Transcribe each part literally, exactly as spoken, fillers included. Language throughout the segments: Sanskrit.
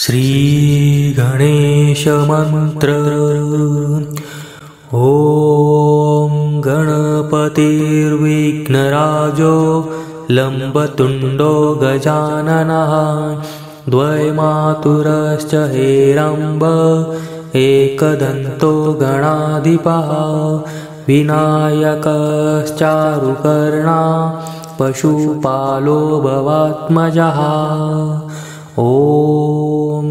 श्रीगणेशमन्त्र। ॐ गणपतिर्विघ्नराजो लम्बतुण्डो गजाननः द्वैमातुरश्च हेरम्ब एकदन्तो गणाधिपः विनायकश्चारुकर्णा पशुपालो भवात्मजः। ॐ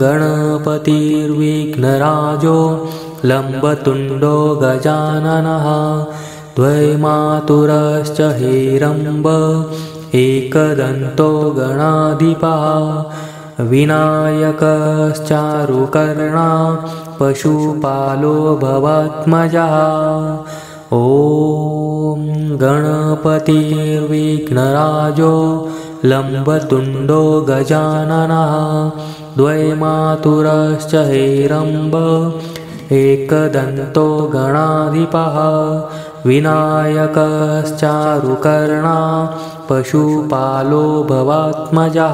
गणपतिर्विघ्नराजो लम्बतुण्डो गजाननः द्वैमातुरश्च हेरम्ब एकदन्तो गणाधिपः विनायकश्चारुकर्णा पशुपालो भवात्मजः। ॐ गणपतिर्विघ्नराजो लम्बतुण्डो गजाननः द्वैमातुरश्च हेरम्ब एकदन्तो गणाधिपः विनायकश्चारुकर्णा पशुपालो भवात्मजः।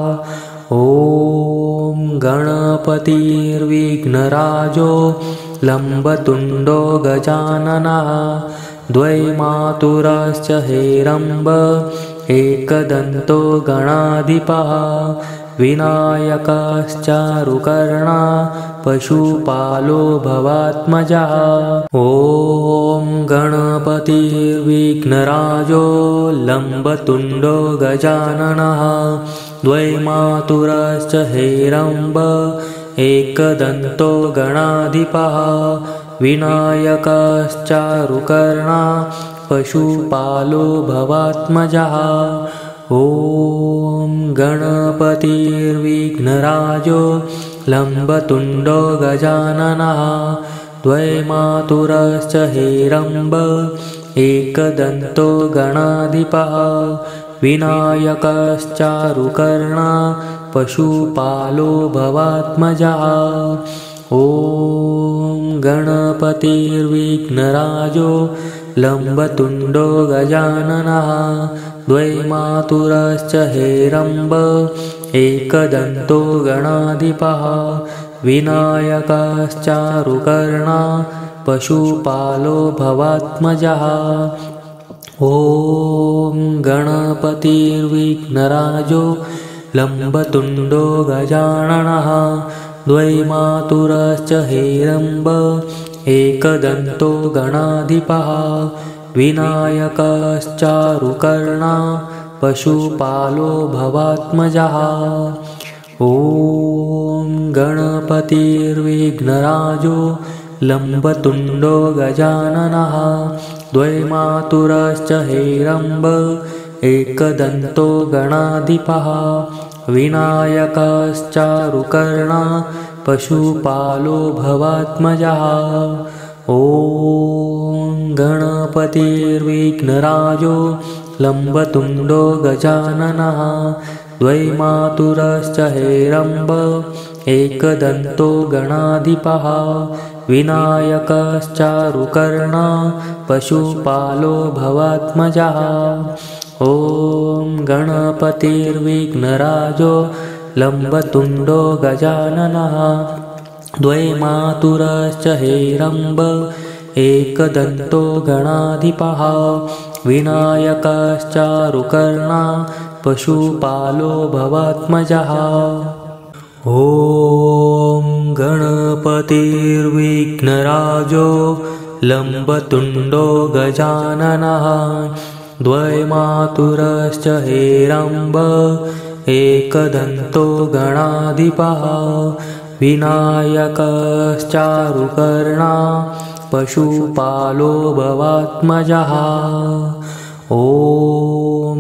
ॐ गणपतिर्विघ्नराजो लम्बतुण्डो गजाननः द्वैमातुरश्च हेरम्ब एकदन्तो गणाधिपः विनायकश्चारुकर्णा पशुपालो भवात्मजः। ॐ गणपतिर्विघ्नराजो लम्बतुण्डो गजाननः द्वैमातुरश्च हेरम्ब एकदन्तो गणाधिपः विनायकश्चारुकर्णा पशुपालो भवात्मजः। ॐ गणपतिर्विघ्नराजो लम्बतुण्डो गजाननः द्वैमातुरश्च हेरम्ब एकदन्तो गणाधिपः विनायकश्चारुकर्णा पशुपालो भवात्मजः। ॐ गणपतिर्विघ्नराजो लम्बतुण्डो गजाननः द्वैमातुरश्च हेरम्ब एकदन्तो गणाधिपः विनायकश्चारुकर्णा पशुपालो भवात्मजः। ॐ गणपतिर्विघ्नराजो लम्बतुण्डो गजाननः द्वैमातुरश्च हेरम्ब एकदन्तो गणाधिपः विनायकश्चारुकर्णा पशुपालो भवात्मजः। ॐ गणपतिर्विघ्नराजो लम्बतुण्डो गजाननः द्वैमातुरश्च हेरम्ब एकदन्तो गणाधिपः विनायकश्चारुकर्णा पशुपालो भवात्मजः। ॐ गणपतिर्विघ्नराजो लम्बतुण्डो गजाननः द्वैमातुरश्च हेरम्ब एकदन्तो गणाधिपः विनायकश्चारुकर्णा पशुपालो भवात्मजः। ॐ गणपतिर्विघ्नराजो लम्बतुण्डो गजाननः द्वैमातुरश्च हेरम्ब एकदन्तो गणाधिपः विनायकश्चारुकर्णा पशुपालो भवात्मजः। ॐ गणपतिर्विघ्नराजो लम्बतुण्डो गजाननः द्वैमातुरश्च हेरम्ब एकदन्तो गणाधिपः विनायकश्चारुकर्णा पशुपालो भवात्मजः। ॐ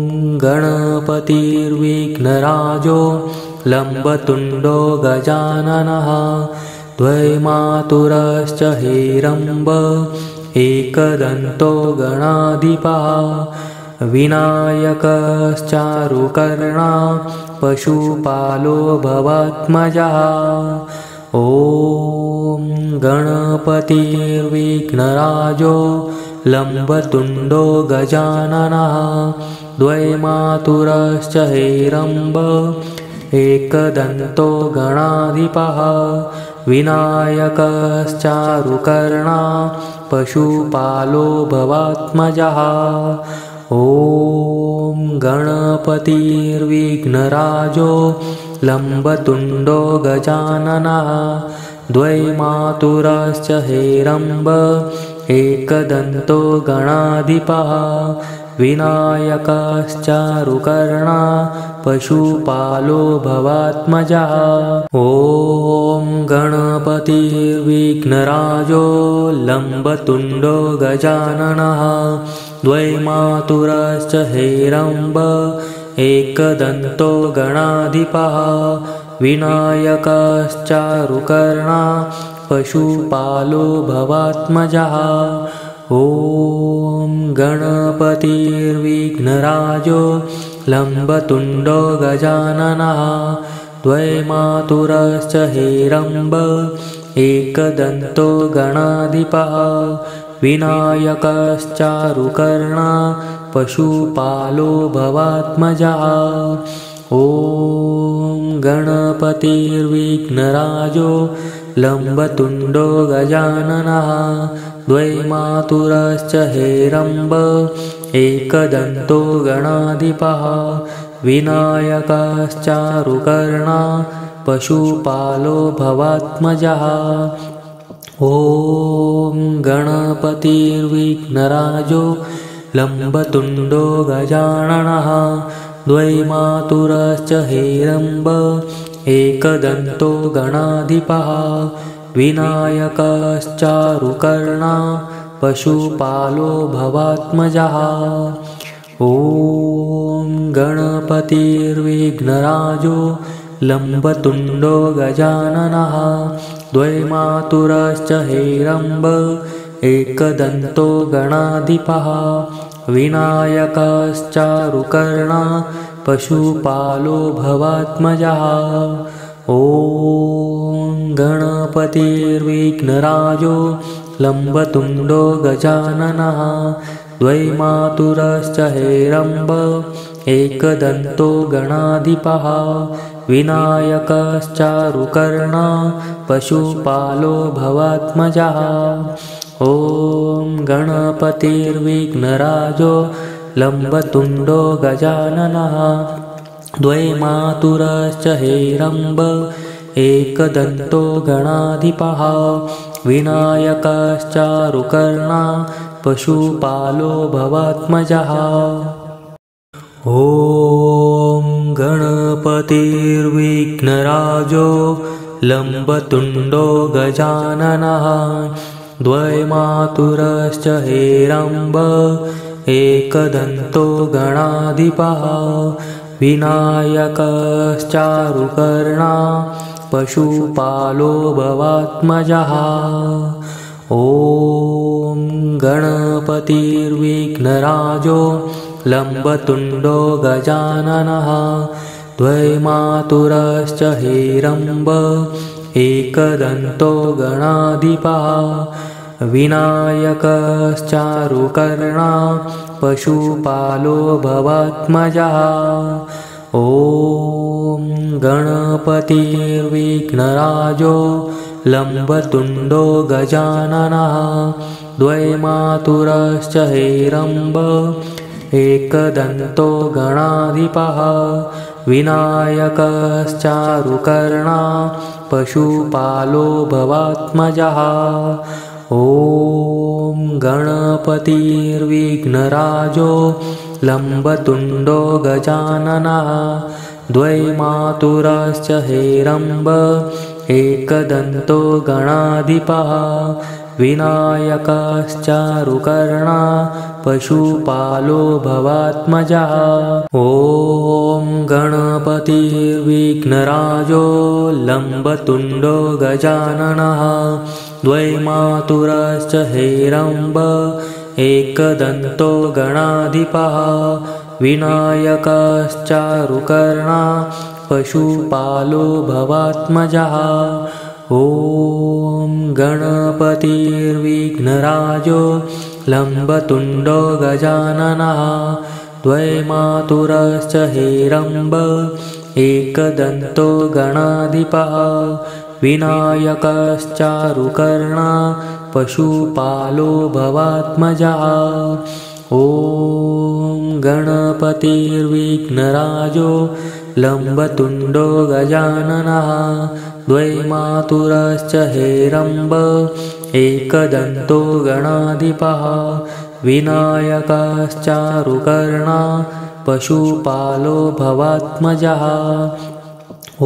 गणपतिर्विघ्नराजो लम्बतुण्डो गजाननः द्वैमातुरश्च हेरम्ब एकदन्तो गणाधिपः विनायकश्चारुकर्णा पशुपालो भवात्मजः। ॐ गणपतिर्विघ्नराजो लम्बतुण्डो गजाननः द्वैमातुरश्च हेरम्ब एकदन्तो गणाधिपः विनायकश्चारुकर्णा पशुपालो भवात्मजः। ॐ गणपतिर्विघ्नराजो लम्बतुण्डो गजाननः द्वैमातुरश्च हेरम्ब एकदन्तो गणाधिपः विनायकश्चारुकर्णा पशुपालो भवात्मजः। ॐ गणपतिर्विघ्नराजो लम्बतुण्डो गजाननः द्वैमातुरश्च हेरम्ब एकदन्तो गणाधिपः विनायकश्चारुकर्णा पशुपालो भवात्मजः। ॐ गणपतिर्विघ्नराजो लम्बतुण्डो गजाननः द्वैमातुरश्च हेरम्ब एकदन्तो गणाधिपः विनायकश्चारुकर्णा पशुपालो भवात्मजः। ॐ गणपतिर्विघ्नराजो लम्बतुण्डो गजाननः द्वैमातुरश्च हेरम्ब एकदन्तो गणाधिपः विनायकश्चारुकर्णा पशुपालो भवात्मजः। ॐ गणपतिर्विघ्नराजो लम्बतुण्डो गजाननः द्वैमातुरश्च हेरम्ब एकदन्तो गणाधिपः विनायकश्चारुकर्णा पशुपालो भवात्मजः। ॐ गणपतिर्विघ्नराजो लम्बतुण्डो गजाननः द्वैमातुरश्च हेरम्ब एकदन्तो गणाधिपः विनायकश्चारुकर्णा पशुपालो भवात्मजः। ॐ गणपतिर्विघ्नराजो लम्बतुण्डो गजाननः द्वैमातुरश्च हेरम्ब एकदन्तो गणाधिपः विनायकश्चारुकर्णा पशुपालो भवात्मजः। ॐ गणपतिर्विघ्नराजो लम्बतुण्डो गजाननः द्वैमातुरश्च हेरम्ब एकदन्तो गणाधिपः विनायकश्चारुकर्णा पशुपालो भवात्मजः। ॐ गणपतिर्विघ्नराजो लम्बतुण्डो गजाननः द्वैमातुरश्च हेरम्ब एकदन्तो गणाधिपः विनायकश्चारुकर्णा पशुपालो भवात्मजः। ॐ गणपतिर्विघ्नराजो लम्बतुण्डो गजाननः द्वैमातुरश्च हेरम्ब एकदन्तो गणाधिपः विनायकश्चारुकर्णा पशुपालो भवात्मजः। ॐ गणपतिर्विघ्नराजो लम्बतुण्डो गजाननः द्वैमातुरश्च हेरम्ब एकदन्तो गणाधिपः विनायकश्चारुकर्णा पशुपालो भवात्मजः। ॐ गणपतिर्विघ्नराजो लम्बतुण्डो गजाननः द्वैमातुरश्च हेरम्ब एकदन्तो गणाधिपः विनायकश्चारुकर्णा पशुपालो भवात्मजः। ॐ गणपतिर्विघ्नराजो लम्बतुण्डो गजाननः द्वैमातुरश्च हेरम्ब एकदन्तो गणाधिपः विनायकश्चारुकर्णा पशुपालो भवात्मजः। ॐ गणपतिर्विघ्नराजो लम्बतुण्डो गजाननः द्वैमातुरश्च हेरम्ब एकदन्तो गणाधिपः विनायकश्चारुकर्णा पशुपालो भवात्मजः ॐ गणपतिर्विघ्नराजो लम्बतुण्डो गजाननः द्वैमातुरश्च हेरम्ब एकदन्तो गणाधिपः विनायकश्चारुकर्णा पशुपालो भवात्मजः ॐ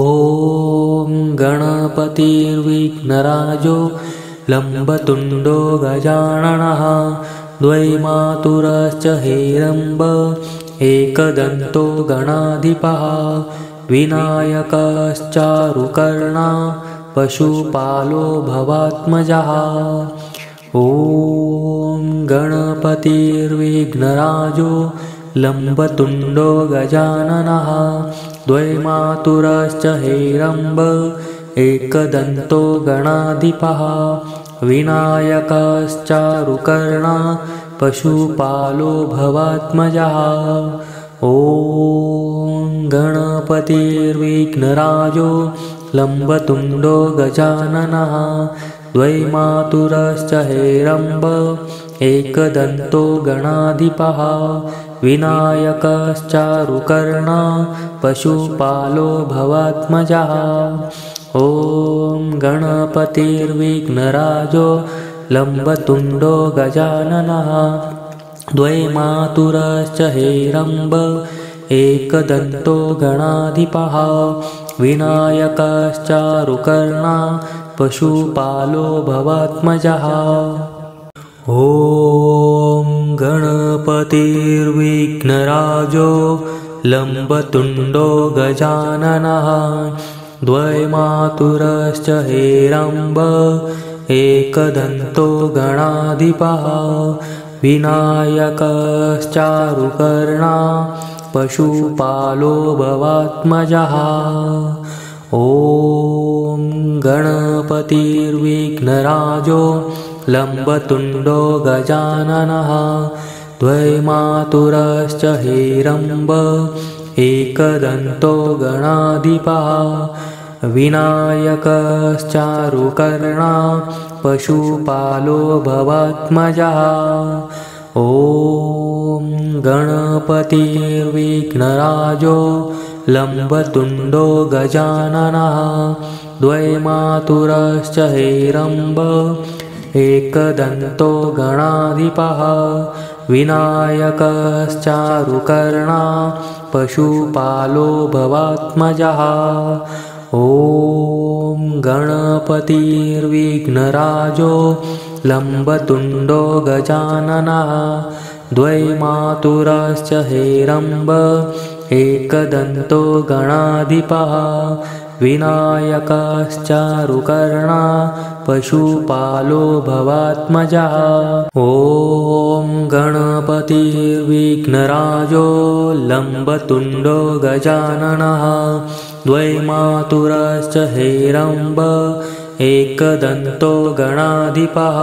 गणपतिर्विघ्नराजो लम्बतुण्डो गजाननः द्वैमातुरश्च हेरम्ब एकदन्तो गणाधिपः विनायकश्चारुकर्णा पशुपालो भवात्मजः ॐ गणपतिर्विघ्नराजो लम्बतुण्डो गजाननः द्वैमातुरश्च हेरम्ब एकदन्तो गणाधिपः विनायकश्चारुकर्णा पशुपालो भवात्मजः ॐ गणपतिर्विघ्नराजो लम्बतुण्डो गजाननः द्वैमातुरश्च हेरम्ब एकदन्तो गणाधिपः विनायकश्चारुकर्णा पशुपालो भवात्मजः ॐ गणपतिर्विघ्नराजो लम्बतुण्डो गजाननः द्वैमातुरश्च हेरम्ब एकदन्तो गणाधिपः विनायकश्चारुकर्णा पशुपालो भवात्मजः ॐ गणपतिर्विघ्नराजो लम्बतुण्डो गजाननः द्वैमातुरश्च हेरम्ब एकदन्तो गणाधिपः विनायकश्चारुकर्णा पशुपालो भवात्मजः ॐ गणपतिर्विघ्नराजो लम्बतुण्डो गजाननः द्वैमातुरश्च हेरम्ब एकदन्तो गणाधिपः विनायकश्चारुकर्णा पशुपालो भवात्मजः ॐ गणपतिर्विघ्नराजो लम्बतुण्डो गजाननः द्वैमातुरश्च हेरम्ब एकदन्तो गणाधिपः विनायकश्चारुकर्णा पशुपालो भवात्मजः ॐ गणपतिर्विघ्नराजो लम्बतुण्डो गजाननः द्वैमातुरश्च हेरम्ब एकदन्तो गणाधिपः विनायकश्चारुकर्णा पशुपालो भवात्मजः ॐ गणपतिर्विघ्नराजो लम्बतुण्डो गजाननः द्वैमातुरश्च हेरम्ब एकदन्तो गणाधिपः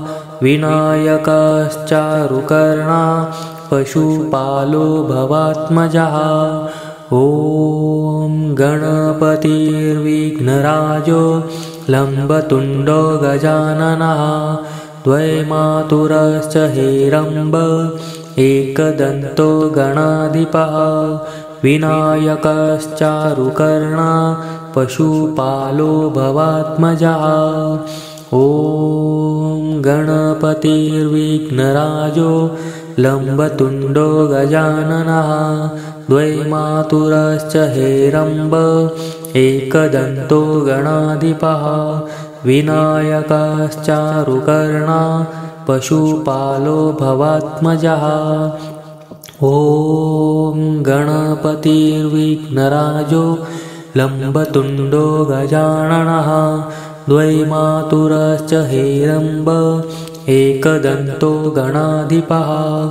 विनायकश्चारुकर्णा पशुपालो भवात्मजः ॐ गणपतिर्विघ्नराजो लम्बतुण्डो गजाननः द्वैमातुरश्च हेरम्ब एकदन्तो गणाधिपः विनायकश्चारुकर्णा पशुपालो भवात्मजः ॐ गणपतिर्विघ्नराजो लम्बतुण्डो गजाननः द्वैमातुरश्च हेरम्ब एकदन्तो गणाधिपः विनायकश्चारुकर्णा पशुपालो भवात्मजः ॐ गणपतिर्विघ्नराजो लम्बतुण्डो गजाननः द्वैमातुरश्च हेरम्ब एकदन्तो गणाधिपः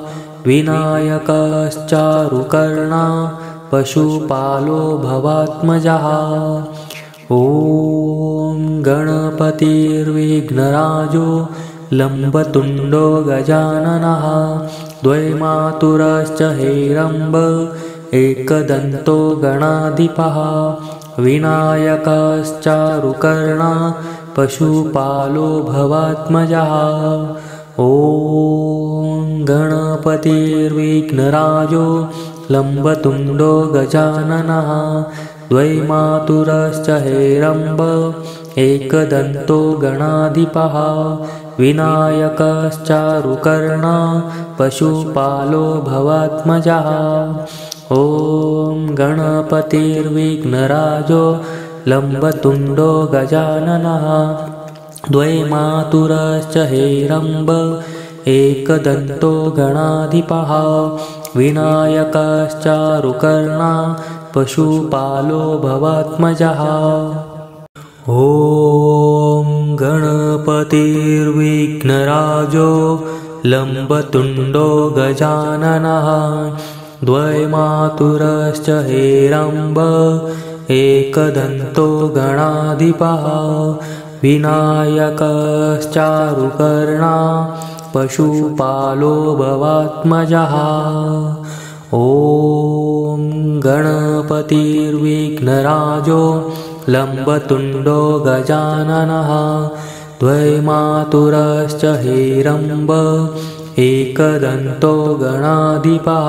विनायकश्चारुकर्णा पशुपालो भवात्मजः ॐ गणपतिर्विघ्नराजो लम्बतुण्डो गजाननः द्वैमातुरश्च हेरम्ब एकदन्तो गणाधिपः विनायकश्चारुकर्णा पशुपालो भवात्मजः। ॐ गणपतिर्विघ्नराजो लम्बतुण्डो गजाननः द्वैमातुरश्च हेरम्ब एकदन्तो गणाधिपः विनायकश्चारुकर्णा पशुपालो भवात्मजः। ॐ गणपतिर्विघ्नराजो लम्बतुण्डो गजाननः द्वैमातुरश्च हेरम्ब एकदन्तो गणाधिपः विनायकश्चारुकर्णा पशुपालो भवात्मजः। ॐ गणपतिर्विघ्नराजो लम्बतुण्डो गजाननः द्वैमातुरश्च हेरम्ब एकदन्तो गणाधिपः विनायकश्चारुकर्णा पशुपालो भवात्मजः। ॐ गणपतिर्विघ्नराजो लम्बतुण्डो गजाननः द्वैमातुरश्च हेरम्ब एकदन्तो गणाधिपः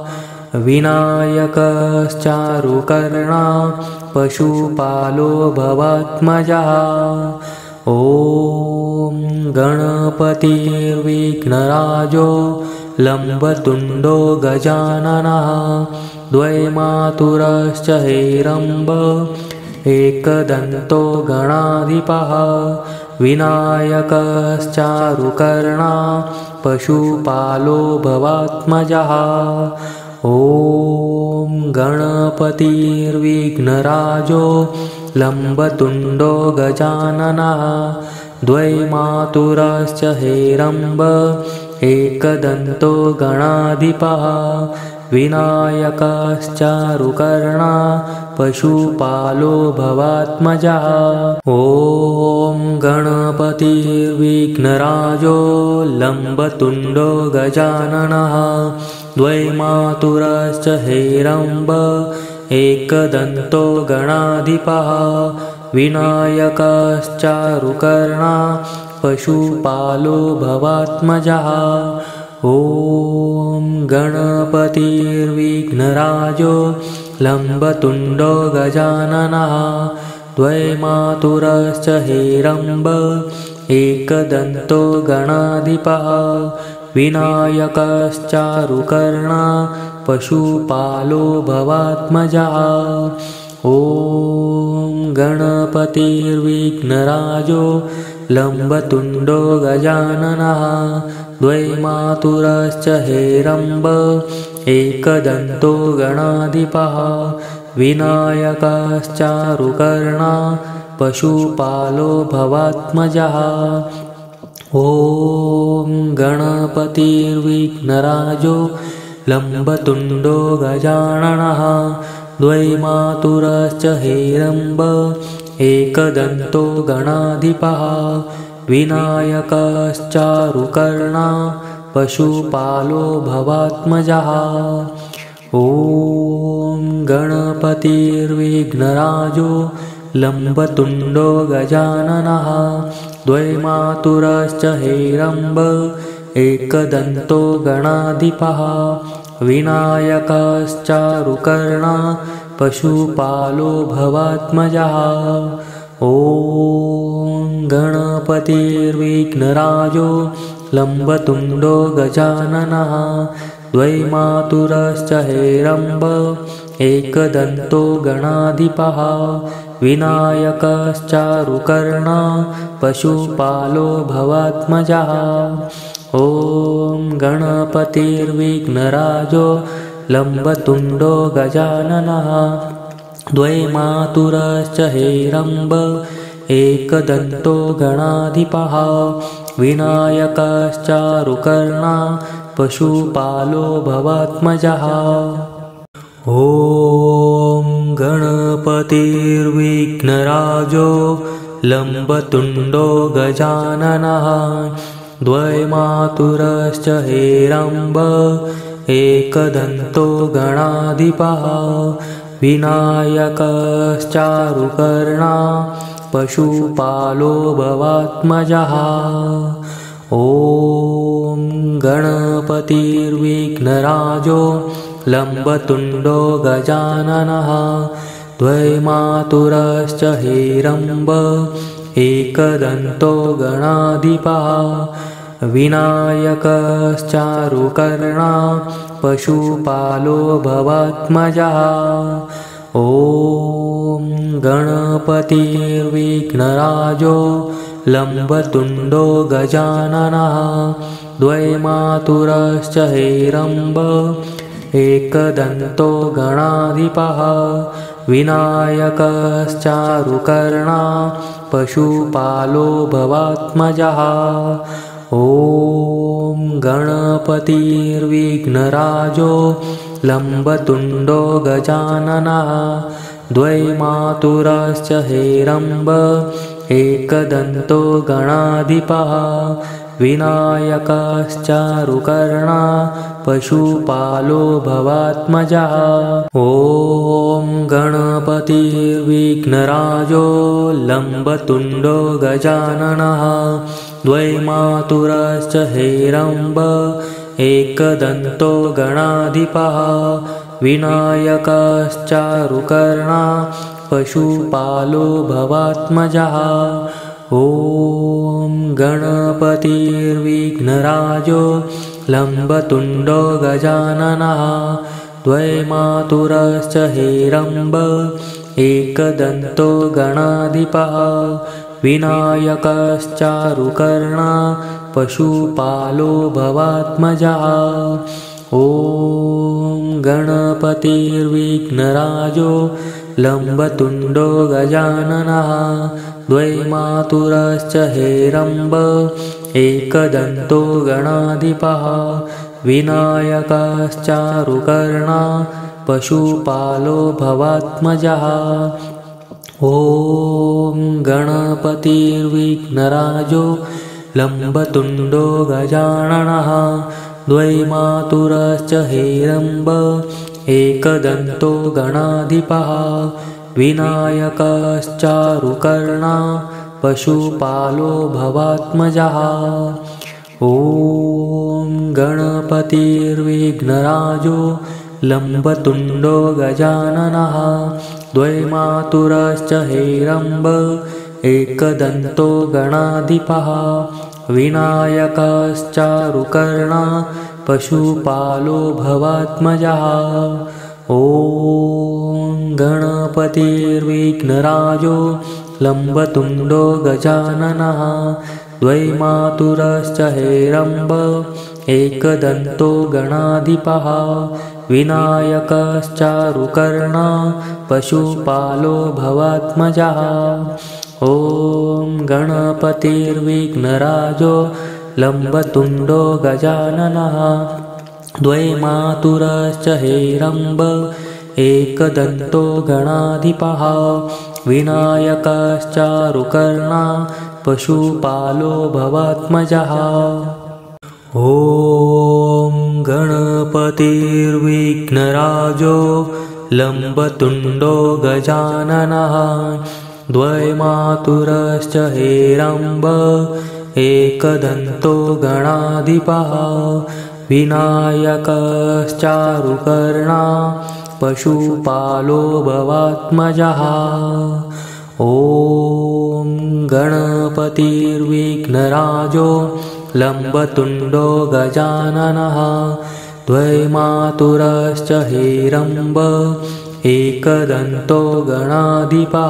विनायकश्चारुकर्णा पशुपालो भवात्मजः। ॐ गणपतिर्विघ्नराजो लम्बतुण्डो गजाननः द्वैमातुरश्च हेरम्ब एकदन्तो गणाधिपः विनायकश्चारुकर्णा पशुपालो भवात्मजः। ॐ गणपतिर्विघ्नराजो लम्बतुण्डो गजाननः द्वैमातुरश्च हेरम्ब एकदन्तो गणाधिपः विनायकश्चारुकर्णा पशुपालो भवात्मजः। ॐ गणपतिर्विघ्नराजो लम्बतुण्डो गजाननः द्वैमातुरश्च हेरम्ब एकदन्तो गणाधिपः विनायकश्चारुकर्णा पशुपालो भवात्मजः। ॐ गणपतिर्विघ्नराजो लम्बतुण्डो गजाननः द्वैमातुरश्च हेरम्ब एकदन्तो गणाधिपः विनायकश्चारुकर्णा पशुपालो भवात्मजः। ॐ गणपतिर्विघ्नराजो लम्बतुण्डो गजाननः द्वैमातुरश्च हेरम्ब एकदन्तो गणाधिपः विनायकश्चारुकर्णा पशुपालो भवात्मजः। ॐ गणपतिर्विघ्नराजो लम्बतुण्डो गजाननः द्वैमातुरश्च हेरम्ब एकदन्तो गणाधिपः विनायकश्चारुकर्णा पशुपालो भवात्मजः। ॐ गणपतिर्विघ्नराजो लम्बतुण्डो गजाननः द्वैमातुरश्च हेरम्ब एकदन्तो गणाधिपः विनायकश्चारुकर्णा पशुपालो भवात्मजः। ॐ गणपतिर्विघ्नराजो लम्बतुण्डो गजाननः द्वैमातुरश्च हेरम्ब एकदन्तो गणाधिपः विनायकश्चारुकर्णा पशुपालो भवात्मजः। ॐ गणपतिर्विघ्नराजो लम्बतुण्डो गजाननः द्वैमातुरश्च हेरम्ब एकदन्तो गणाधिपः विनायकश्चारुकर्णा पशुपालो भवात्मजः। ॐ गणपतिर्विघ्नराजो लम्बतुण्डो गजाननः द्वैमातुरश्च हेरम्ब एकदन्तो गणाधिपः विनायकश्चारुकर्णा पशुपालो भवात्मजः। ॐ गणपतिर्विघ्नराजो लम्बतुण्डो गजाननः द्वैमातुरश्च हेरम्ब एकदन्तो गणाधिपः विनायकश्चारुकर्णा पशुपालो भवात्मजः। ॐ गणपतिर्विघ्नराजो लम्बतुण्डो गजाननः द्वैमातुरश्च हेरम्ब एकदन्तो गणाधिपः विनायकश्चारुकर्णा पशुपालो भवात्मजः। ॐ गणपतिर्विघ्नराजो लम्बतुण्डो गजाननः द्वैमातुरश्च हेरम्ब एकदन्तो गणाधिपः विनायकश्चारुकर्णा पशुपालो भवात्मजः। ॐ गणपतिर्विघ्नराजो लम्बतुण्डो गजाननः द्वैमातुरश्च हेरम्ब एकदन्तो गणाधिपः विनायकश्चारुकर्णा पशुपालो भवात्मजः। ॐ गणपतिर्विघ्नराजो लम्बतुण्डो गजाननः द्वैमातुरश्च हेरम्ब एकदन्तो गणाधिपः विनायकश्चारुकर्णा पशुपालो भवात्मजः। ॐ गणपतिर्विघ्नराजो लम्बतुण्डो गजाननः द्वैमातुरश्च हेरम्ब एकदन्तो गणाधिपः विनायकश्चारुकर्णा पशुपालो भवात्मजः। ॐ गणपतिर्विघ्नराजो लम्बतुण्डो गजाननः द्वैमातुरश्च हेरम्ब एकदन्तो गणाधिपः विनायकश्चारुकर्णा पशुपालो भवात्मजः। ॐ गणपतिर्विघ्नराजो लम्बतुण्डो गजाननः द्वैमातुरश्च हेरम्ब एकदन्तो गणाधिपः विनायकश्चारुकर्णा पशुपालो भवात्मजः। ॐ गणपतिर्विघ्नराजो लम्बतुण्डो गजाननः द्वैमातुरश्च हेरम्ब एकदन्तो गणाधिपः विनायकश्चारुकर्णा पशुपालो भवात्मजः। ॐ गणपतिर्विघ्नराजो लम्बतुण्डो गजाननः द्वैमातुरश्च हेरम्ब एकदन्तो गणाधिपः विनायकश्चारुकर्णा पशुपालो भवात्मजः। ॐ गणपतिर्विघ्नराजो लम्बतुण्डो गजाननः द्वैमातुरश्च हेरम्ब एकदन्तो गणाधिपः विनायकश्चारुकर्णा पशुपालो भवात्मजः। ॐ गणपतिर्विघ्नराजो लम्बतुण्डो गजाननः द्वैमातुरश्च हेरम्ब एकदन्तो गणाधिपः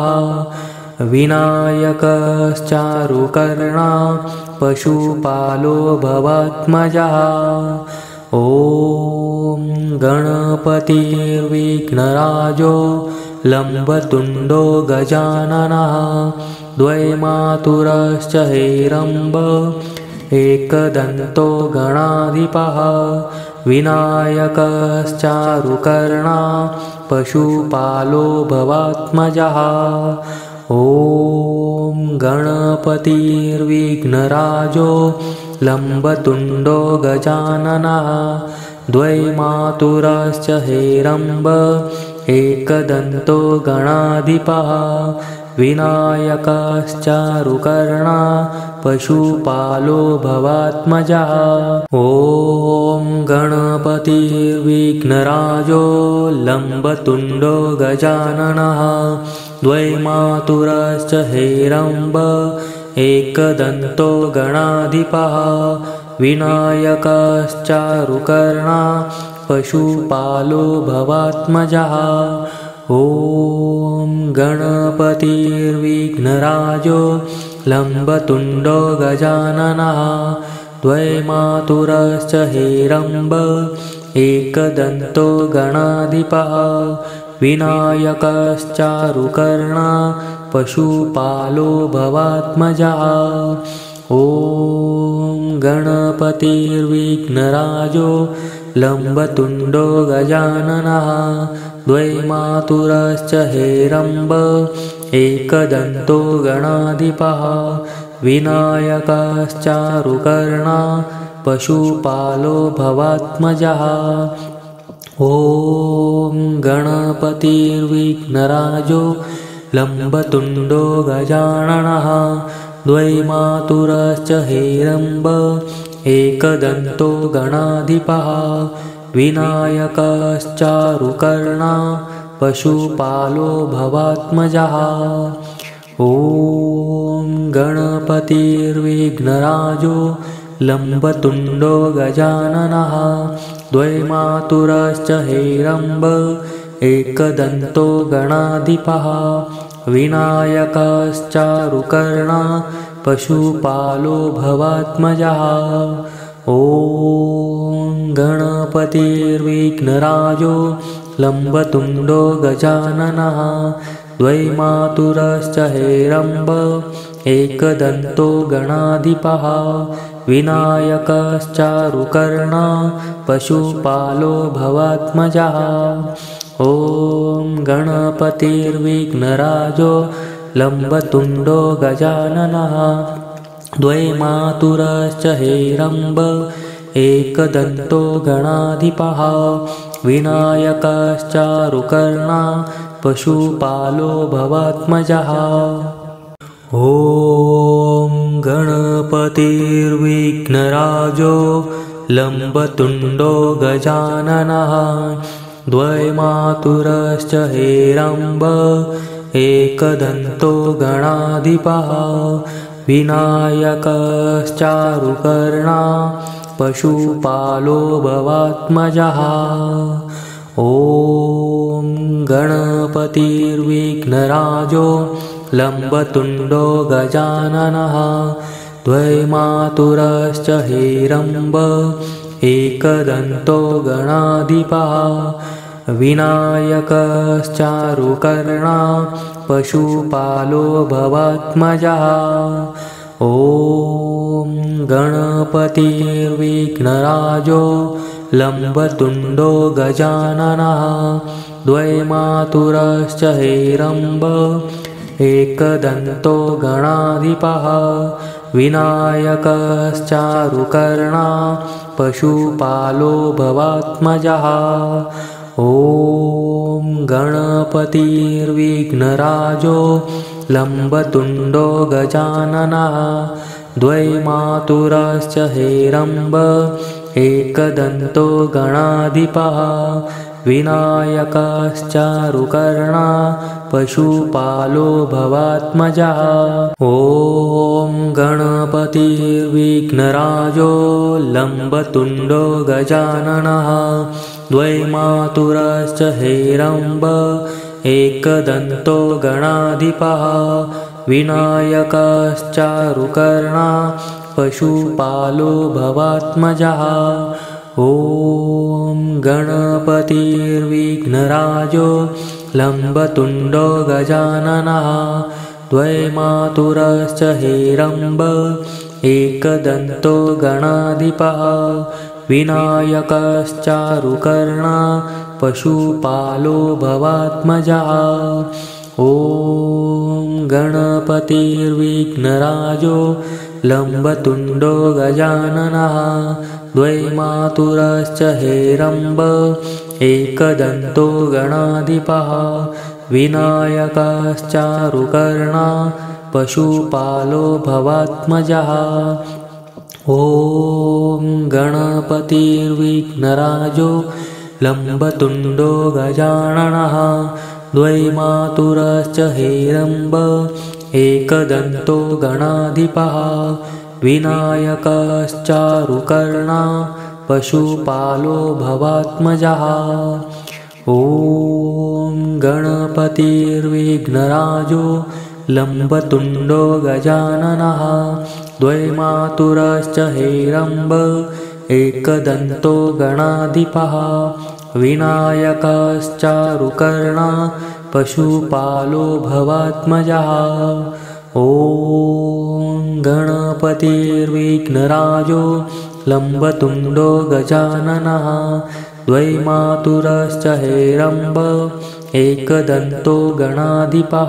विनायकश्चारुकर्णा पशुपालो भवात्मजः। ॐ गणपतिर्विघ्नराजो लम्बतुण्डो गजाननः द्वैमातुरश्च हेरम्ब एकदन्तो गणाधिपः विनायकश्चारुकर्णा पशुपालो भवात्मजः। ॐ गणपतिर्विघ्नराजो लम्बतुण्डो गजाननः द्वैमातुरश्च हेरम्ब एकदन्तो गणाधिपः विनायकश्चारुकर्णा पशुपालो भवात्मजः। ॐ गणपतिर्विघ्नराजो लम्बतुण्डो गजाननः द्वैमातुरश्च हेरम्ब एकदन्तो गणाधिपः विनायकश्चारुकर्णा पशुपालो भवात्मजः। ॐ गणपतिर्विघ्नराजो लम्बतुण्डो गजाननः द्वैमातुरश्च हेरम्ब एकदन्तो गणाधिपः विनायकश्चारुकर्णा पशुपालो भवात्मजः। ॐ गणपतिर्विघ्नराजो लम्बतुण्डो गजाननः द्वैमातुरश्च हेरम्ब एकदन्तो गणाधिपः विनायकश्चारुकर्णा पशुपालो भवात्मजः। ॐ गणपतिर्विघ्नराजो लम्बतुण्डो गजाननः द्वैमातुरश्च हेरम्ब एकदन्तो गणाधिपः विनायकश्चारुकर्णा पशुपालो भवात्मजः। ॐ गणपतिर्विघ्नराजो लम्बतुण्डो गजाननः द्वैमातुरश्च हेरम्ब एकदन्तो गणाधिपः विनायकश्चारुकर्णा पशुपालो भवात्मजः। ॐ गणपतिर्विघ्नराजो लम्बतुण्डो गजाननः द्वैमातुरश्च हेरम्ब एकदन्तो गणाधिपः विनायकश्चारुकर्णा पशुपालो भवात्मजः। ॐ गणपतिर्विघ्नराजो लम्बतुण्डो गजाननः द्वैमातुरश्च हेरम्ब एकदन्तो गणाधिपः विनायकश्चारुकर्णा पशुपालो भवात्मजः। ॐ गणपतिर्विघ्नराजो लम्बतुण्डो गजाननः द्वैमातुरश्च हेरम्ब एकदन्तो गणाधिपः विनायकश्चारुकर्णा पशुपालो भवात्मजः। ॐ गणपतिर्विघ्नराजो लम्बतुण्डो गजाननः द्वैमातुरश्च हेरम्ब एकदन्तो गणाधिपः विनायकश्चारुकर्णा पशुपालो भवात्मजः। ॐ गणपतिर्विघ्नराजो लम्बतुण्डो गजाननः द्वैमातुरश्च हेरम्ब एकदन्तो गणाधिपः विनायकश्चारुकर्णा पशुपालो भवात्मजः। ॐ गणपतिर्विघ्नराजो लम्बतुण्डो गजाननः द्वैमातुरश्च हेरम्ब एकदन्तो गणाधिपः विनायकश्चारुकर्णा पशुपालो भवात्मजः। ॐ गणपतिर्विघ्नराजो लम्बतुण्डो गजाननः द्वैमातुरश्च हेरम्ब एकदन्तो गणाधिपः विनायकश्चारुकर्णा पशुपालो भवात्मजः। ॐ गणपतिर्विघ्नराजो लम्बतुण्डो गजाननः द्वैमातुरश्च हेरम्ब एकदन्तो गणाधिपः विनायकश्चारुकर्णा पशुपालो भवात्मजः। ॐ गणपतिर्विघ्नराजो लम्बतुण्डो गजाननः द्वैमातुरश्च हेरम्ब एकदन्तो गणाधिपः विनायकश्चारुकर्णा पशुपालो भवात्मजः। ॐ गणपतिर्विघ्नराजो लम्बतुण्डो गजाननः द्वैमातुरश्च हेरम्ब एकदन्तो गणाधिपः विनायकश्चारुकर्णा पशुपालो भवात्मजः। ॐ गणपतिर्विघ्नराजो लम्बतुण्डो गजाननः द्वैमातुरश्च हेरम्ब एकदन्तो गणाधिपः विनायकश्चारुकर्णा पशुपालो भवात्मजः। ॐ गणपतिर्विघ्नराजो लम्बतुण्डो गजाननः द्वैमातुरश्च हेरम्ब एकदन्तो गणाधिपः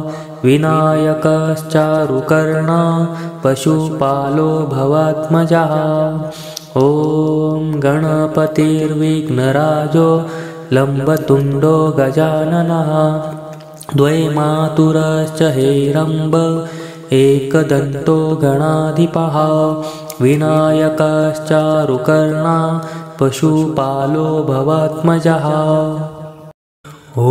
विनायकश्चारुकर्णा पशुपालो भवात्मजः। ॐ गणपतिर्विघ्नराजो लम्बतुण्डो गजाननः द्वैमातुरश्च हेरम्ब एकदन्तो गणाधिपः विनायकश्चारुकर्णा पशुपालो भवात्मजः। ॐ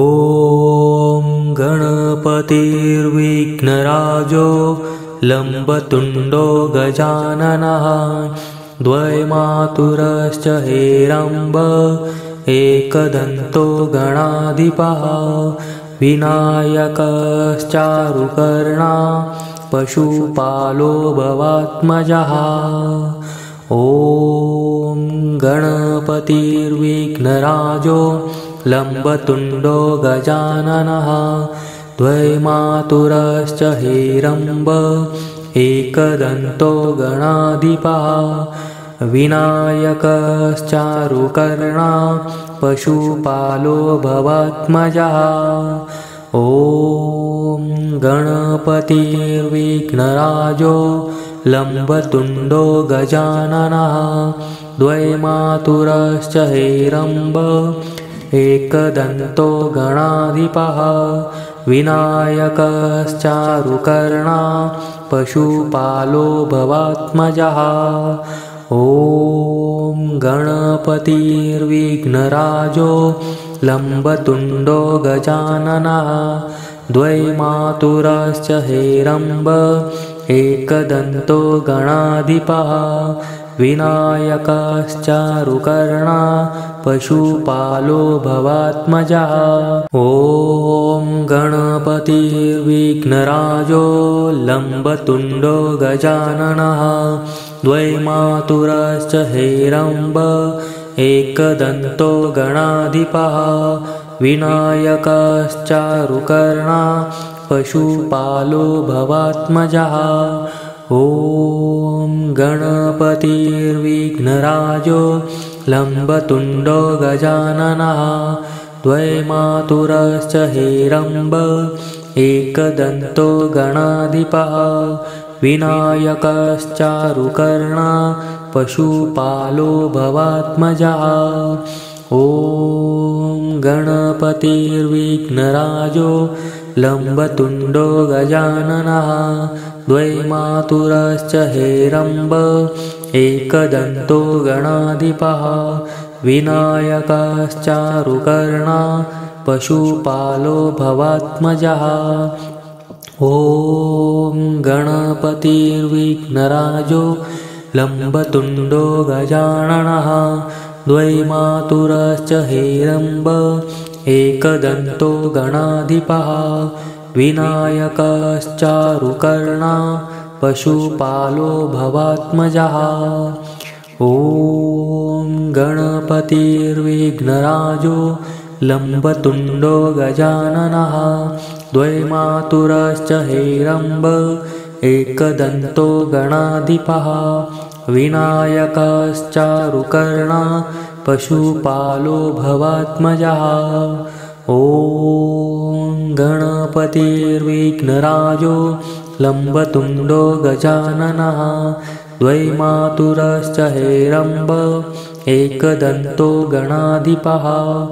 गणपतिर्विघ्नराजो लम्बतुण्डो गजाननः द्वैमातुरश्च हेरम्ब एकदन्तो गणाधिपः विनायकश्चारुकर्णा पशुपालो भवात्मजः। ॐ गणपतिर्विघ्नराजो लम्बतुण्डो गजाननः द्वैमातुरश्च हेरम्ब एकदन्तो गणाधिपः विनायकश्चारुकर्णा पशुपालो भवात्मजः। ॐ गणपतिर्विघ्नराजो लम्बतुण्डो गजाननः द्वैमातुरश्च हेरम्ब एकदन्तो गणाधिपः विनायकश्चारुकर्णा पशुपालो भवात्मजः। ॐ गणपतिर्विघ्नराजो लम्बतुण्डो गजाननः द्वैमातुरश्च हेरम्ब एकदन्तो गणाधिपः विनायकश्चारुकर्णा पशुपालो भवात्मजः। ॐ गणपतिर्विघ्नराजो लम्बतुण्डो गजाननः द्वैमातुरश्च हेरम्ब एकदन्तो गणाधिपः विनायकश्चारुकर्णा पशुपालो भवात्मजः। ॐ गणपतिर्विघ्नराजो लम्बतुण्डो गजाननः द्वैमातुरश्च हेरम्ब एकदन्तो गणाधिपः विनायकश्चारुकर्णा पशुपालो भवात्मजः। ॐ गणपतिर्विघ्नराजो लम्बतुण्डो गजाननः द्वैमातुरश्च हेरम्ब एकदन्तो गणाधिपः विनायकश्चारुकर्णा पशुपालो भवात्मजः। ॐ गणपतिर्विघ्नराजो लम्बतुण्डो गजाननः द्वैमातुरश्च हेरम्ब एकदन्तो गणाधिपः विनायकश्चारुकर्णा पशुपालो भवात्मजः। ॐ गणपतिर्विघ्नराजो लम्बतुण्डो गजाननः द्वैमातुरश्च हेरम्ब एकदन्तो गणाधिपः विनायकश्चारुकर्णा पशुपालो भवात्मजः। ॐ गणपतिर्विघ्नराजो लम्बतुण्डो गजाननः द्वैमातुरश्च हेरम्ब एकदन्तो गणाधिपः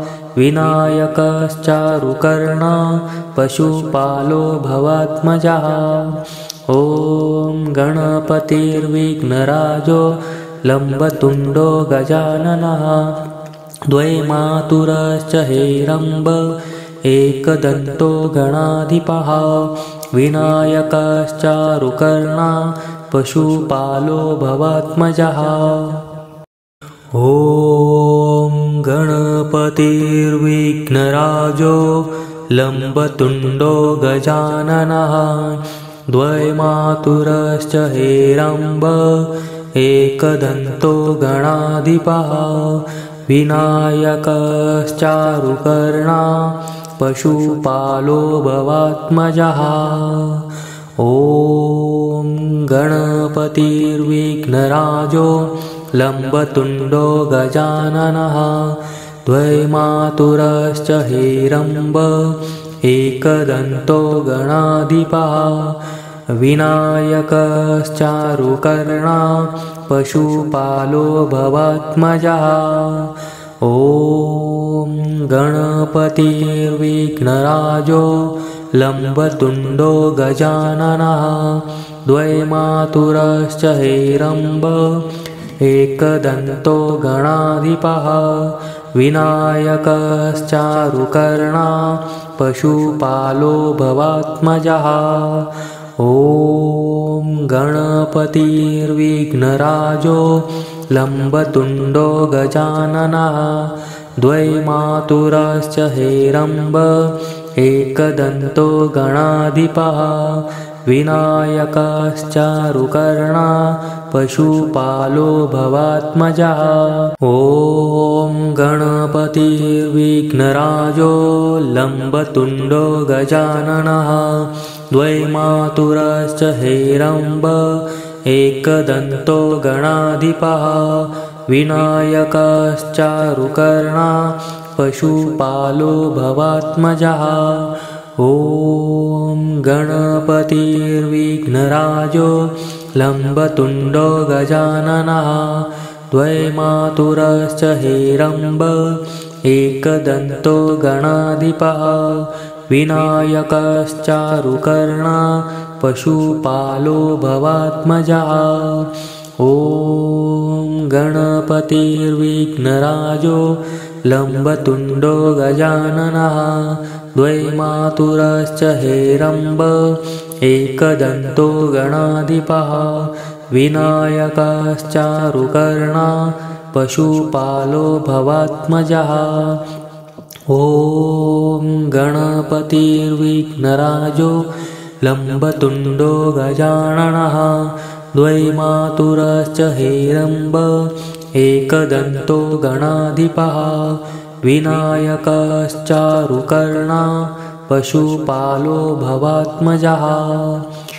विनायकश्चारुकर्णा पशुपालो भवात्मजः। ॐ गणपतिर्विघ्नराजो लम्बतुण्डो गजाननः द्वैमातुरश्च हेरम्ब एकदन्तो गणाधिपः विनायकश्चारुकर्णा पशुपालो भवात्मजः। ॐ गणपतिर्विघ्नराजो लम्बतुण्डो गजाननः द्वैमातुरश्च हेरम्ब एकदन्तो गणाधिपः विनायकश्चारुकर्णा पशुपालो भवात्मजः। ॐ गणपतिर्विघ्नराजो लम्बतुण्डो गजाननः द्वैमातुरश्च हेरम्ब एकदन्तो गणाधिपः विनायकश्चारुकर्णा पशुपालो भवात्मजः। ॐ गणपतिर्विघ्नराजो लम्बतुण्डो गजाननः द्वैमातुरश्च हेरम्ब एकदन्तो गणाधिपः विनायकश्चारुकर्णा पशुपालो भवात्मजः। ॐ गणपतिर्विघ्नराजो लम्बतुण्डो गजाननः द्वैमातुरश्च हेरम्ब एकदन्तो गणाधिपः विनायकश्चारुकर्णा पशुपालो भवात्मजः। ॐ गणपतिर्विघ्नराजो लम्बतुण्डो गजाननः द्वैमातुरश्च हेरम्ब एकदन्तो गणाधिपः विनायकश्चारुकर्णा पशुपालो भवात्मजः। ॐ गणपतिर्विघ्नराजो लम्बतुण्डो गजाननः द्वैमातुरश्च हेरम्ब एकदन्तो गणाधिपः विनायकश्चारुकर्णा पशुपालो भवात्मजः। ॐ गणपतिर्विघ्नराजो लम्बतुण्डो गजाननः द्वैमातुरश्च हेरम्ब एकदन्तो गणाधिपः विनायकश्चारुकर्णा पशुपालो भवात्मजः। ॐ गणपतिर्विघ्नराजो लम्बतुण्डो गजाननः द्वैमातुरश्च हेरम्ब एकदन्तो गणाधिपः विनायकश्चारुकर्णा पशुपालो भवात्मजः।